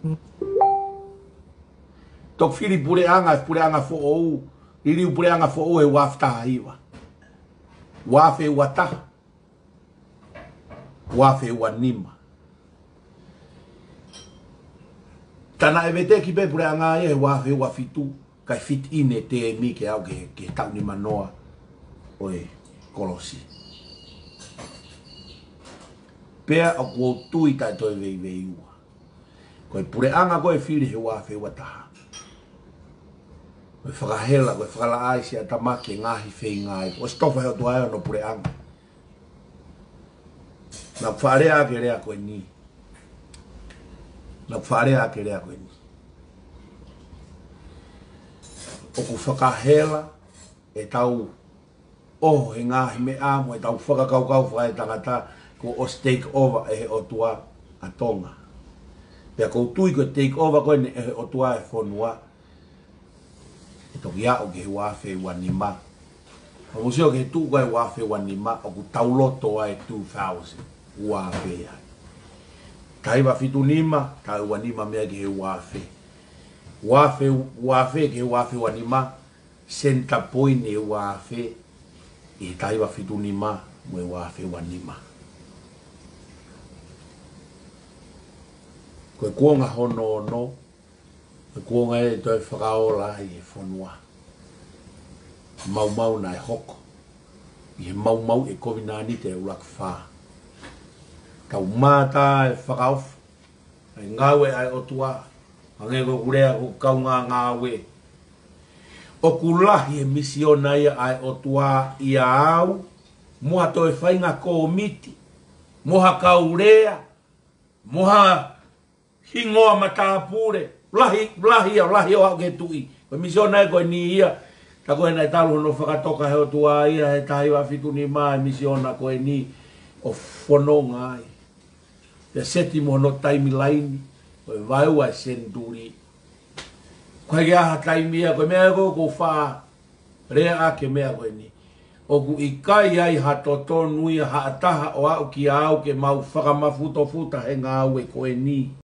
Tok fili pure anga fo ou. Lili pure anga fo ou e wafta iwa. Wafe wata. Wafe wanima. Tana evete ki pe pure anga e wafe wafitu. Kai fit ine te mi ke au ke tau ni manoa. Oe kolosi. Pea o kua tui tai toi vei ua. Koe pure anga koe fili he wafe wataha. Koe whakahela, koe whakala aisi a tamaki ngahi whei ngai. O stofa heo tuaeo no pure anga. Na whaarea ake rea koe ni. Na whaarea ake rea koe ni. O ku whakahela e tau he ngahi me amo e tau whakakaukau whae tangata ko o take over e he o tua a tonga. Pea kou tui ko take over koe ne e o tua e whonua. E toki a o ke he wafe wanima. O museo ke tu koe wafe wanima o ku tauloto ai 2000 wafe ai. Kaiwa fitu nima, kai wanima mea ke he wafe. Wafe ke he wafe wanima. Senta point e wafe. E taiwa fitu nima mo e wafe wanima. Koe kuonga hono no. Koe kuonga e toi whakaola i e whanua. Mau na e hoko. I he mau e kovinani te ulak wha. Kau mata e whakaofu. Ai ngawe ai otua. Ange ko kurea ko kaunga ngawe. O kulahi e misiona ia ai otua ia au. Moha toi whainga ko miti. Moha kaurea. Moha hingoa matapure. Lahi o hake tui. Koe misiona e koe ni ia. Ta koe nai talu no whakatoka heo tua ia. He tahiwa fitu ni maa misiona koe ni. O whanonga ai. Te seti mo no taimi laini. Koe vaiua e senduri. Koe ke aha taimia. Koe mea ko wha. Rea ake mea koe ni. O ku ikai ai hatoto nui haataha o au ki au ke mau whakamafuto futa he ngā ue koe ni.